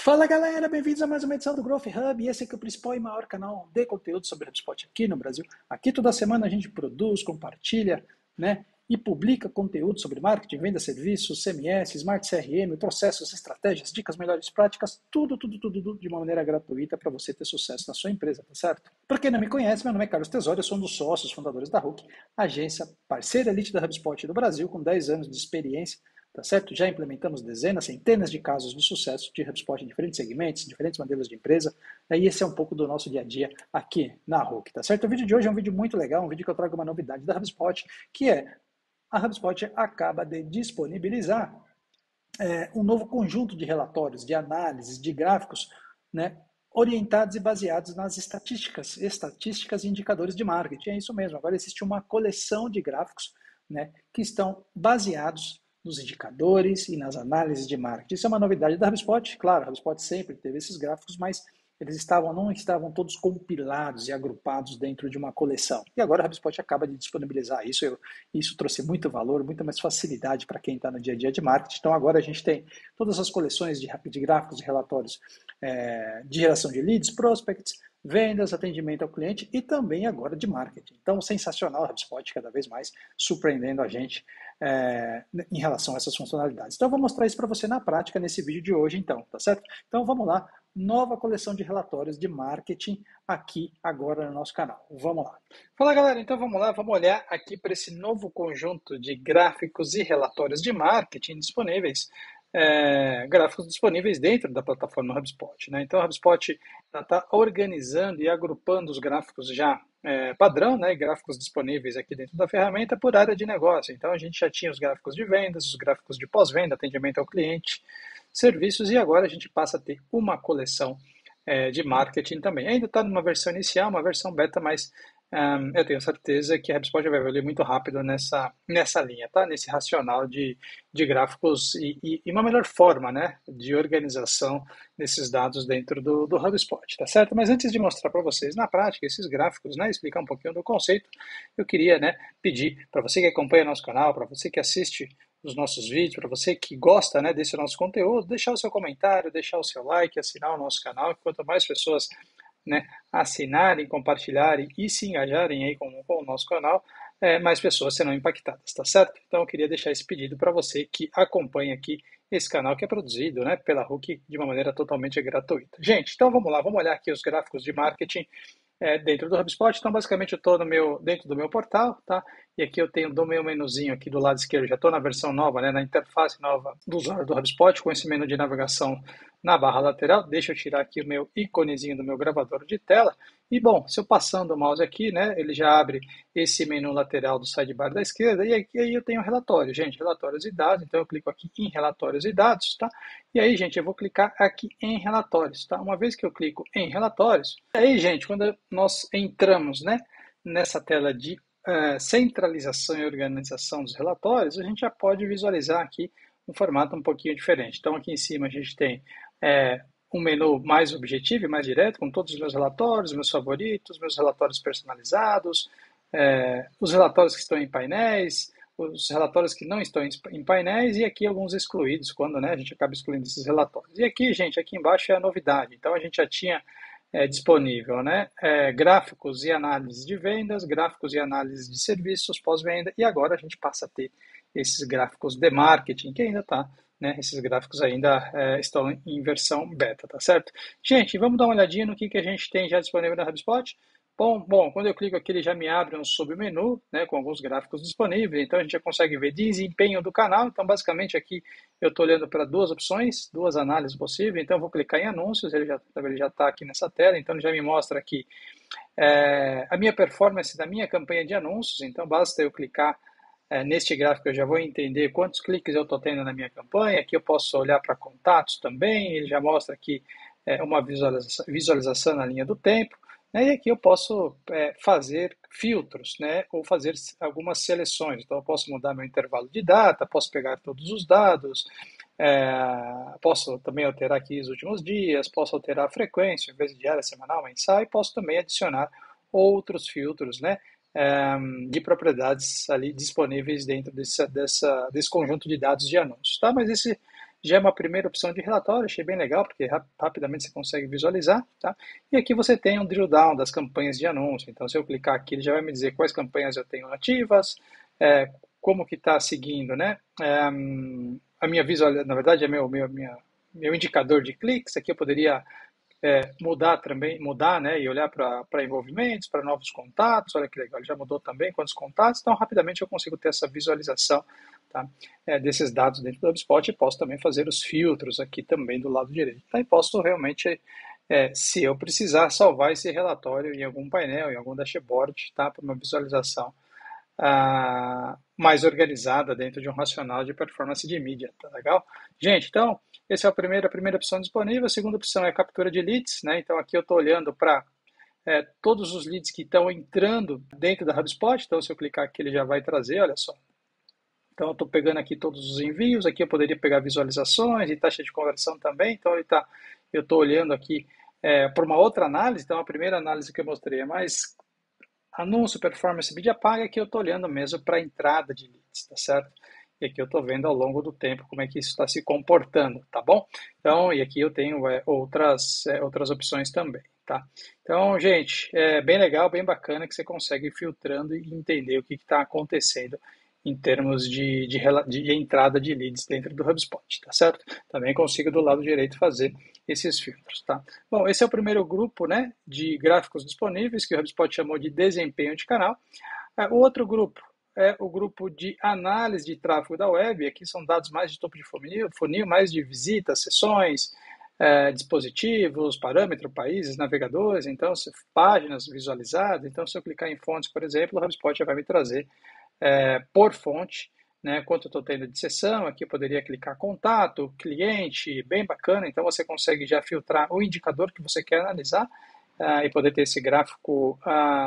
Fala galera, bem-vindos a mais uma edição do Growth Hub. E esse aqui é o principal e maior canal de conteúdo sobre HubSpot aqui no Brasil. Aqui toda semana a gente produz, compartilha, né, e publica conteúdo sobre marketing, venda, serviços, CMS, Smart CRM, processos, estratégias, dicas, melhores práticas, tudo de uma maneira gratuita para você ter sucesso na sua empresa, tá certo? Para quem não me conhece, meu nome é Carlos Tesório, eu sou um dos sócios fundadores da Hook, agência parceira elite da HubSpot do Brasil, com 10 anos de experiência. Tá certo? Já implementamos dezenas, centenas de casos de sucesso de HubSpot em diferentes segmentos, diferentes modelos de empresa. E esse é um pouco do nosso dia a dia aqui na Hook, tá certo? O vídeo de hoje é um vídeo muito legal, um vídeo que eu trago uma novidade da HubSpot, que é a HubSpot acaba de disponibilizar um novo conjunto de relatórios, de análises, de gráficos, né, orientados e baseados nas estatísticas e indicadores de marketing. É isso mesmo, agora existe uma coleção de gráficos, né, que estão baseados nos indicadores e nas análises de marketing. Isso é uma novidade da HubSpot. Claro, a HubSpot sempre teve esses gráficos, mas eles não estavam todos compilados e agrupados dentro de uma coleção. E agora a HubSpot acaba de disponibilizar isso. Isso trouxe muito valor, muita mais facilidade para quem está no dia a dia de marketing. Então agora a gente tem todas as coleções de gráficos e relatórios de geração de leads, prospects, vendas, atendimento ao cliente e também agora de marketing. Então, sensacional a HubSpot, cada vez mais surpreendendo a gente em relação a essas funcionalidades. Então, eu vou mostrar isso para você na prática nesse vídeo de hoje, então, tá certo? Então, vamos lá, nova coleção de relatórios de marketing aqui agora no nosso canal. Vamos lá. Fala, galera, então vamos lá, vamos olhar aqui para esse novo conjunto de gráficos e relatórios de marketing disponíveis. Gráficos disponíveis dentro da plataforma HubSpot, né? Então a HubSpot está organizando e agrupando os gráficos já padrão, né? Gráficos disponíveis aqui dentro da ferramenta por área de negócio. Então a gente já tinha os gráficos de vendas, os gráficos de pós-venda, atendimento ao cliente, serviços, e agora a gente passa a ter uma coleção de marketing também. Ainda está numa versão inicial, uma versão beta, mas eu tenho certeza que a HubSpot vai evoluir muito rápido nessa linha, tá? Nesse racional de gráficos e uma melhor forma, né, de organização desses dados dentro do HubSpot, tá certo? Mas antes de mostrar para vocês na prática esses gráficos, né, explicar um pouquinho do conceito, eu queria, né, pedir para você que acompanha nosso canal, para você que assiste os nossos vídeos, para você que gosta, né, desse nosso conteúdo, deixar o seu comentário, deixar o seu like, assinar o nosso canal, que quanto mais pessoas, né, assinarem, compartilharem e se engajarem aí com o nosso canal, mais pessoas serão impactadas, tá certo? Então eu queria deixar esse pedido para você que acompanha aqui esse canal que é produzido, né, pela Hook de uma maneira totalmente gratuita. Gente, então vamos lá, vamos olhar aqui os gráficos de marketing dentro do HubSpot. Então basicamente eu estou dentro do meu portal, tá? E aqui eu tenho do meu menuzinho aqui do lado esquerdo, já estou na versão nova, né, na interface nova do usuário do HubSpot, com esse menu de navegação na barra lateral. Deixa eu tirar aqui o meu iconezinho do meu gravador de tela. E bom, se eu passando o mouse aqui, né, ele já abre esse menu lateral do sidebar da esquerda, e aqui aí eu tenho relatório, gente, relatórios e dados. Então eu clico aqui em relatórios e dados, tá? E aí, gente, eu vou clicar aqui em relatórios, tá? Uma vez que eu clico em relatórios, aí, gente, quando nós entramos, né, nessa tela de centralização e organização dos relatórios, a gente já pode visualizar aqui um formato um pouquinho diferente. Então aqui em cima a gente tem um menu mais objetivo e mais direto, com todos os meus relatórios, meus favoritos, meus relatórios personalizados, os relatórios que estão em painéis, os relatórios que não estão em painéis, e aqui alguns excluídos, quando, né, a gente acaba excluindo esses relatórios. E aqui, gente, aqui embaixo é a novidade. Então a gente já tinha disponível, né, gráficos e análises de vendas, gráficos e análises de serviços pós-venda, e agora a gente passa a ter esses gráficos de marketing, que ainda está, né, esses gráficos ainda estão em versão beta, tá certo? Gente, vamos dar uma olhadinha no que a gente tem já disponível na HubSpot. Bom, quando eu clico aqui, ele já me abre um submenu, né, com alguns gráficos disponíveis. Então a gente já consegue ver desempenho do canal. Então basicamente aqui eu estou olhando para duas opções, duas análises possíveis. Então eu vou clicar em anúncios, ele já está aqui nessa tela. Então ele já me mostra aqui a minha performance da minha campanha de anúncios. Então basta eu clicar neste gráfico, eu já vou entender quantos cliques eu estou tendo na minha campanha. Aqui eu posso olhar para contatos também. Ele já mostra aqui uma visualização na linha do tempo. E aqui eu posso fazer filtros, né, ou fazer algumas seleções. Então eu posso mudar meu intervalo de data, posso pegar todos os dados, posso também alterar aqui os últimos dias, posso alterar a frequência, em vez de diária, semanal, mensal, e posso também adicionar outros filtros, né, de propriedades ali disponíveis dentro desse conjunto de dados de anúncios, tá? Mas já é uma primeira opção de relatório, achei bem legal, porque rapidamente você consegue visualizar, tá? E aqui você tem um drill down das campanhas de anúncio, então se eu clicar aqui, ele já vai me dizer quais campanhas eu tenho ativas, como que está seguindo, né? A minha visualização, na verdade, é meu indicador de cliques, aqui eu poderia mudar também, mudar, né, e olhar para envolvimentos, para novos contatos, olha que legal, ele já mudou também quantos contatos, então rapidamente eu consigo ter essa visualização, tá, desses dados dentro do HubSpot e posso também fazer os filtros aqui também do lado direito, tá, e posso realmente, se eu precisar, salvar esse relatório em algum painel, em algum dashboard, tá, para uma visualização mais organizada dentro de um racional de performance de mídia, tá legal? Gente, então, essa é a primeira opção disponível. A segunda opção é a captura de leads, né? Então, aqui eu estou olhando para todos os leads que estão entrando dentro da HubSpot. Então, se eu clicar aqui, ele já vai trazer, olha só. Então, eu estou pegando aqui todos os envios. Aqui eu poderia pegar visualizações e taxa de conversão também. Então, eu estou olhando aqui para uma outra análise. Então, a primeira análise que eu mostrei é mais anúncio, performance, mídia paga, que eu estou olhando mesmo para a entrada de leads, tá certo? E aqui eu estou vendo ao longo do tempo como é que isso está se comportando, tá bom? Então, e aqui eu tenho outras opções também, tá? Então, gente, é bem legal, bem bacana que você consegue ir filtrando e entender o que está acontecendo em termos de entrada de leads dentro do HubSpot, tá certo? Também consigo do lado direito fazer esses filtros, tá? Bom, esse é o primeiro grupo, né, de gráficos disponíveis que o HubSpot chamou de desempenho de canal. O outro grupo é o grupo de análise de tráfego da web. Aqui são dados mais de topo de funil, mais de visitas, sessões, dispositivos, parâmetros, países, navegadores, então páginas visualizadas. Então, se eu clicar em fontes, por exemplo, o HubSpot já vai me trazer por fonte, né, quanto eu estou tendo de sessão. Aqui eu poderia clicar contato, cliente, bem bacana. Então você consegue já filtrar o indicador que você quer analisar e poder ter esse gráfico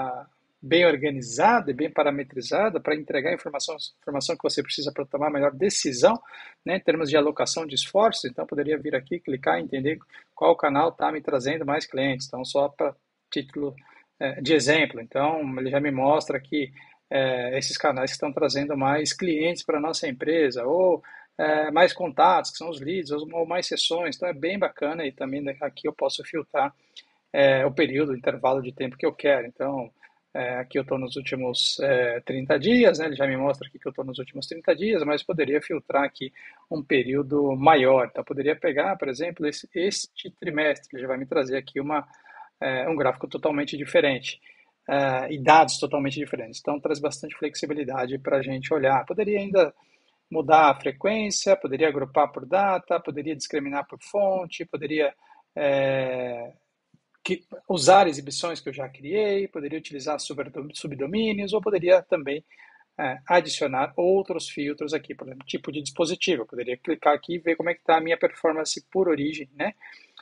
bem organizado e bem parametrizado para entregar a informação que você precisa para tomar a melhor decisão, né, em termos de alocação de esforços. Então poderia vir aqui, clicar e entender qual canal está me trazendo mais clientes. Então só para título de exemplo. Então ele já me mostra aqui esses canais que estão trazendo mais clientes para a nossa empresa, ou mais contatos, que são os leads, ou mais sessões. Então é bem bacana, e também aqui eu posso filtrar o período, o intervalo de tempo que eu quero. Então, aqui eu estou nos últimos 30 dias, né? Ele já me mostra aqui que eu estou nos últimos 30 dias, mas poderia filtrar aqui um período maior. Então, poderia pegar, por exemplo, este trimestre, ele já vai me trazer aqui um gráfico totalmente diferente. E dados totalmente diferentes. Então, traz bastante flexibilidade para a gente olhar. Poderia ainda mudar a frequência, poderia agrupar por data, poderia discriminar por fonte, poderia usar exibições que eu já criei, poderia utilizar subdomínios, ou poderia também adicionar outros filtros aqui, por exemplo, tipo de dispositivo. Eu poderia clicar aqui e ver como é que está a minha performance por origem, né?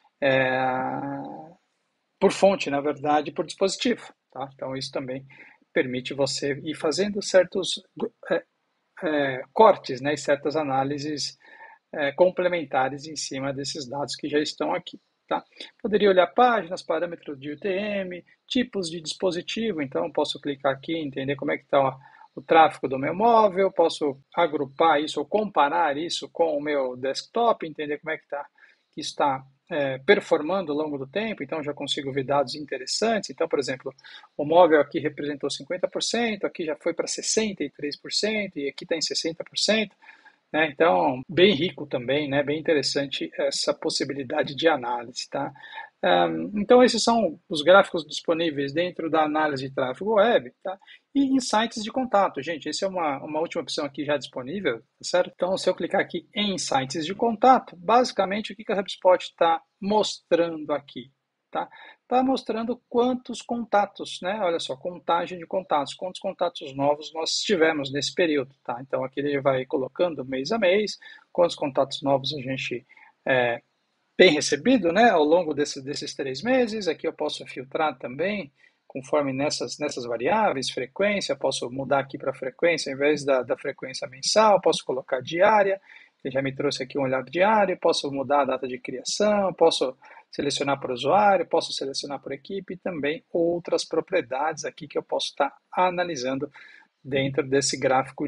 Por fonte, na verdade, por dispositivo. Tá? Então, isso também permite você ir fazendo certos cortes, né, e certas análises complementares em cima desses dados que já estão aqui. Tá? Poderia olhar páginas, parâmetros de UTM, tipos de dispositivo. Então, posso clicar aqui e entender como é que está o tráfego do meu móvel, posso agrupar isso ou comparar isso com o meu desktop, entender como é que está performando ao longo do tempo. Então já consigo ver dados interessantes. Então, por exemplo, o móvel aqui representou 50%, aqui já foi para 63% e aqui está em 60%. Né? Então, bem rico também, né? Bem interessante essa possibilidade de análise. Tá? Então, esses são os gráficos disponíveis dentro da análise de tráfego web. Tá? E insights de contato, gente. Essa é uma última opção aqui já disponível, certo? Então, se eu clicar aqui em insights de contato, basicamente o que a HubSpot está mostrando aqui? Tá? Está mostrando quantos contatos, né? Olha só, contagem de contatos, quantos contatos novos nós tivemos nesse período, tá? Então aqui ele vai colocando mês a mês, quantos contatos novos a gente tem recebido, né? Ao longo desses 3 meses. Aqui eu posso filtrar também, conforme nessas variáveis, frequência, posso mudar aqui para frequência, ao invés da frequência mensal, posso colocar diária. Ele já me trouxe aqui um olhar diário, posso mudar a data de criação, posso selecionar por usuário, posso selecionar por equipe e também outras propriedades aqui que eu posso estar analisando dentro desse gráfico de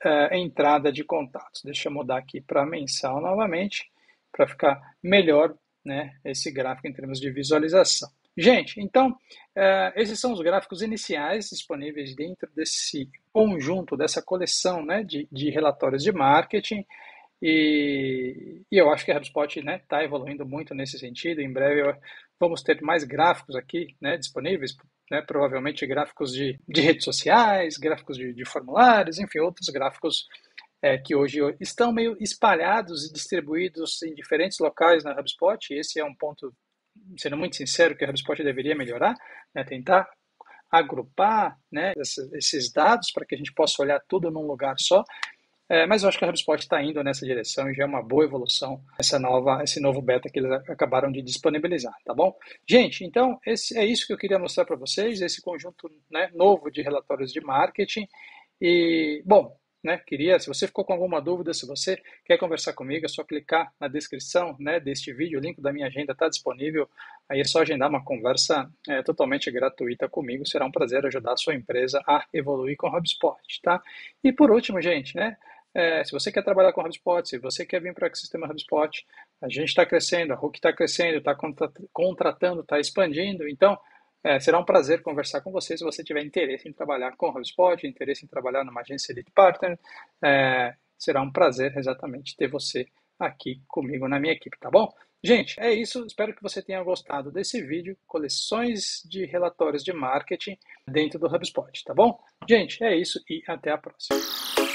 entrada de contatos. Deixa eu mudar aqui para mensal novamente, para ficar melhor, né, esse gráfico em termos de visualização. Gente, então, esses são os gráficos iniciais disponíveis dentro desse conjunto, dessa coleção, né, de relatórios de marketing. E eu acho que a HubSpot, né, está evoluindo muito nesse sentido. Em breve vamos ter mais gráficos aqui, né, disponíveis, né, provavelmente gráficos de redes sociais, gráficos de formulários, enfim, outros gráficos que hoje estão meio espalhados e distribuídos em diferentes locais na HubSpot. E esse é um ponto, sendo muito sincero, que a HubSpot deveria melhorar, né, tentar agrupar, né, esses dados para que a gente possa olhar tudo num lugar só. Mas eu acho que a HubSpot está indo nessa direção e já é uma boa evolução esse novo beta que eles acabaram de disponibilizar, tá bom? Gente, então é isso que eu queria mostrar para vocês, esse conjunto, né, novo de relatórios de marketing. E, bom, né, se você ficou com alguma dúvida, se você quer conversar comigo, é só clicar na descrição, né, deste vídeo, o link da minha agenda está disponível, aí é só agendar uma conversa totalmente gratuita comigo, será um prazer ajudar a sua empresa a evoluir com o HubSpot, tá? E por último, gente, né, se você quer trabalhar com HubSpot, se você quer vir para o ecossistema HubSpot, a gente está crescendo, a Hulk está crescendo, está contratando, está expandindo, então será um prazer conversar com você se você tiver interesse em trabalhar com HubSpot, interesse em trabalhar numa agência Elite Partner, será um prazer exatamente ter você aqui comigo na minha equipe, tá bom? Gente, é isso, espero que você tenha gostado desse vídeo, coleções de relatórios de marketing dentro do HubSpot, tá bom? Gente, é isso e até a próxima.